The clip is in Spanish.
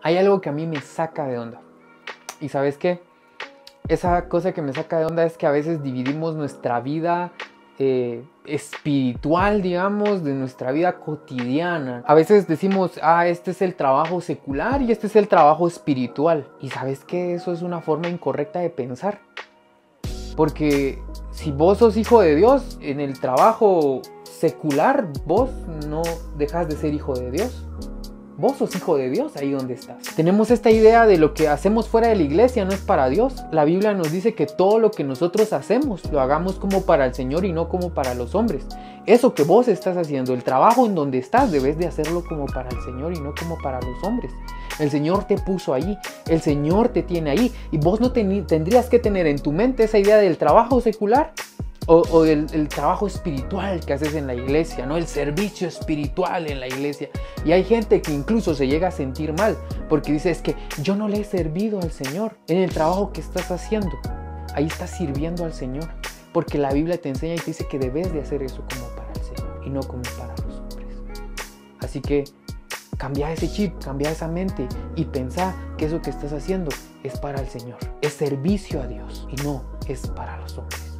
Hay algo que a mí me saca de onda. ¿Y sabes qué? Esa cosa que me saca de onda es que a veces dividimos nuestra vida espiritual, digamos, de nuestra vida cotidiana. A veces decimos, este es el trabajo secular y este es el trabajo espiritual. ¿Y sabes qué? Eso es una forma incorrecta de pensar. Porque si vos sos hijo de Dios, en el trabajo secular, vos no dejas de ser hijo de Dios. Vos sos hijo de Dios ahí donde estás. Tenemos esta idea de lo que hacemos fuera de la iglesia no es para Dios. La Biblia nos dice que todo lo que nosotros hacemos lo hagamos como para el Señor y no como para los hombres. Eso que vos estás haciendo, el trabajo en donde estás, debes de hacerlo como para el Señor y no como para los hombres. El Señor te puso ahí, el Señor te tiene ahí y vos no tendrías que tener en tu mente esa idea del trabajo secular o del trabajo espiritual que haces en la iglesia, ¿no? El servicio espiritual en la iglesia. Y hay gente que incluso se llega a sentir mal porque dice, es que yo no le he servido al Señor en el trabajo que estás haciendo. Ahí estás sirviendo al Señor porque la Biblia te enseña y te dice que debes de hacer eso como para el Señor y no como para los hombres. Así que cambia ese chip, cambia esa mente y pensá que eso que estás haciendo es para el Señor. Es servicio a Dios y no es para los hombres.